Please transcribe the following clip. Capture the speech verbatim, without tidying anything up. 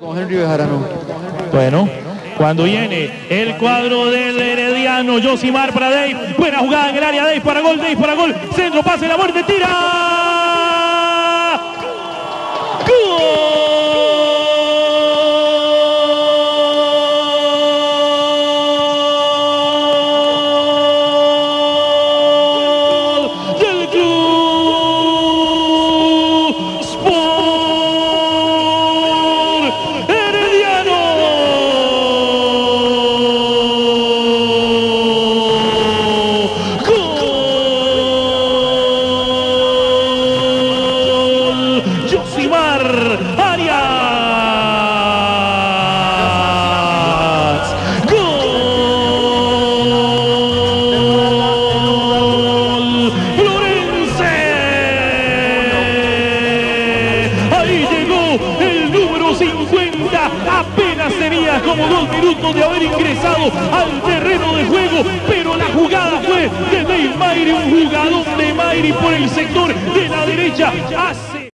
Con Henry Bejarano. Bueno, cuando viene el cuadro del Herediano, Yosimar para Dave, buena jugada en el área, Dave para gol, Dave para gol, centro, pase, la muerte, tira. ¡Gol! Del Club Sport Herediano. Gol. Yosimar Arias. Gol. Florense. Ahí llegó el número cincuenta. Apenas tenía como dos minutos de haber ingresado al terreno de juego, pero la jugada fue de Dave Mayri, un jugador de Mayri por el sector de la derecha. Hace